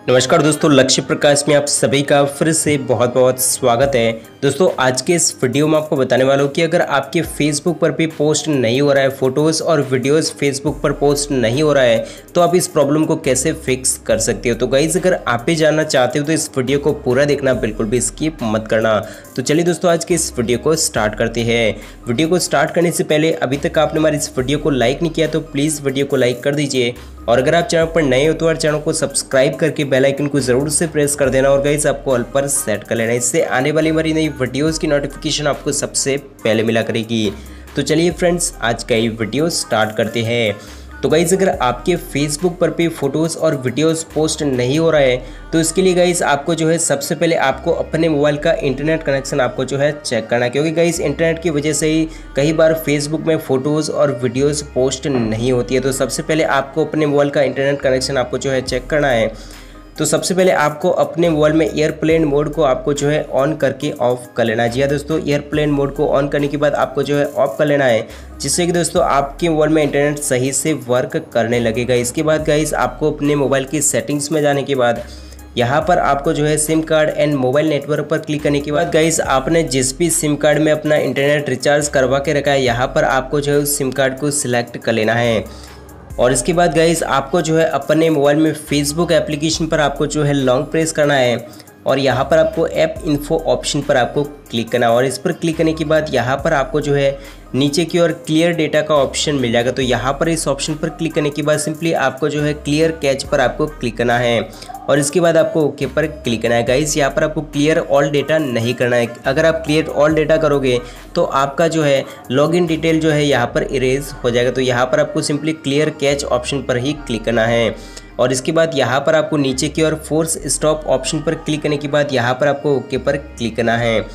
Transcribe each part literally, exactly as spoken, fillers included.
नमस्कार दोस्तों, लक्ष्य प्रकाश में आप सभी का फिर से बहुत बहुत स्वागत है। दोस्तों आज के इस वीडियो में आपको बताने वाला हूँ कि अगर आपके फेसबुक पर भी पोस्ट नहीं हो रहा है, फोटोज़ और वीडियोस फेसबुक पर पोस्ट नहीं हो रहा है, तो आप इस प्रॉब्लम को कैसे फिक्स कर सकते हो। तो गाइज अगर आप भी जानना चाहते हो तो इस वीडियो को पूरा देखना, बिल्कुल भी स्किप मत करना। तो चलिए दोस्तों आज के इस वीडियो को स्टार्ट करते हैं। वीडियो को स्टार्ट करने से पहले अभी तक आपने हमारे इस वीडियो को लाइक नहीं किया तो प्लीज़ वीडियो को लाइक कर दीजिए, और अगर आप चैनल पर नए हो तो यार चैनल को सब्सक्राइब करके बेल आइकन को जरूर से प्रेस कर देना, और गाइस आपको ऑल पर सेट कर लेना। इससे आने वाली हमारी नई वीडियोस की नोटिफिकेशन आपको सबसे पहले मिला करेगी। तो चलिए फ्रेंड्स आज का ये वीडियो स्टार्ट करते हैं। तो गाइस अगर आपके फेसबुक पर भी फोटोज़ और वीडियोस पोस्ट नहीं हो रहा है तो इसके लिए गाइस आपको जो है सबसे पहले आपको अपने मोबाइल का इंटरनेट कनेक्शन आपको जो है चेक करना है, क्योंकि गाइस इंटरनेट की वजह से ही कई बार फेसबुक में फ़ोटोज़ और वीडियोस पोस्ट नहीं होती है। तो सबसे पहले आपको अपने मोबाइल का इंटरनेट कनेक्शन आपको जो है चेक करना है। तो सबसे पहले आपको अपने मोबाइल में एयरप्लेन मोड को आपको जो है ऑन करके ऑफ कर लेना है। जी हाँ दोस्तों, एयरप्लेन मोड को ऑन करने के बाद आपको जो है ऑफ कर लेना है, जिससे कि दोस्तों आपके मोबाइल में इंटरनेट सही से वर्क करने लगेगा। इसके बाद गाइस आपको अपने मोबाइल की सेटिंग्स में जाने के बाद यहाँ पर आपको जो है SIM card and mobile network पर क्लिक करने के बाद गाइस आपने जिस भी सिम कार्ड में अपना इंटरनेट रिचार्ज करवा के रखा है, यहाँ पर आपको जो है उस सिम कार्ड को सिलेक्ट कर लेना है। और इसके बाद गाइस आपको जो है अपने मोबाइल में फेसबुक एप्लीकेशन पर आपको जो है लॉन्ग प्रेस करना है, और यहाँ पर आपको ऐप इन्फो ऑप्शन पर आपको क्लिक करना है। और इस पर क्लिक करने के बाद यहाँ पर आपको जो है नीचे की ओर क्लियर डेटा का ऑप्शन मिल जाएगा। तो यहाँ पर इस ऑप्शन पर क्लिक करने के बाद सिंपली आपको जो है क्लियर कैच पर आपको क्लिक करना है, और इसके बाद आपको ओके पर क्लिक करना है। गाइस यहाँ पर आपको क्लियर ऑल डेटा नहीं करना है। अगर आप क्लियर ऑल डेटा करोगे तो आपका जो है लॉगिन डिटेल जो है यहाँ पर इरेज हो जाएगा। तो यहाँ पर आपको सिंपली क्लियर कैच ऑप्शन पर ही क्लिक करना है, और इसके बाद यहाँ पर आपको नीचे की ओर फोर्स स्टॉप ऑप्शन पर क्लिक करने के बाद यहाँ पर आपको ओके पर क्लिक करना है।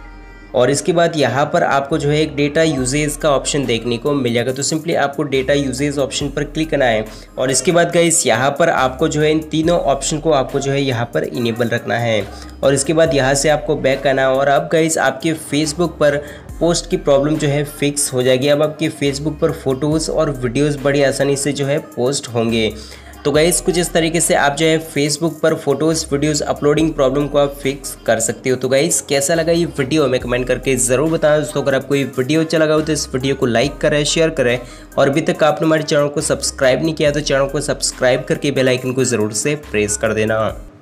और इसके बाद यहाँ पर आपको जो है एक डेटा यूजेज का ऑप्शन देखने को मिल जाएगा। तो सिंपली आपको डेटा यूजेज ऑप्शन पर क्लिक करना है, और इसके बाद गाइस यहाँ पर आपको जो है इन तीनों ऑप्शन को आपको जो है यहाँ पर इनेबल रखना है, और इसके बाद यहाँ से आपको बैक करना है। और अब गाइस आपके फेसबुक पर पोस्ट की प्रॉब्लम जो है फिक्स हो जाएगी। अब आपके फेसबुक पर फोटोज़ और वीडियोज़ बड़ी आसानी से जो है पोस्ट होंगे। तो गाइस कुछ इस तरीके से आप जो है फेसबुक पर फोटोज़ वीडियोज़ अपलोडिंग प्रॉब्लम को आप फिक्स कर सकते हो। तो गाइस कैसा लगा ये वीडियो हमें कमेंट करके ज़रूर बताना दोस्तों। अगर आपको ये वीडियो अच्छा लगा हो तो इस वीडियो को लाइक करें, शेयर करें, और अभी तक आपने हमारे चैनल को सब्सक्राइब नहीं किया तो चैनल को सब्सक्राइब करके बेल आइकन को ज़रूर से प्रेस कर देना।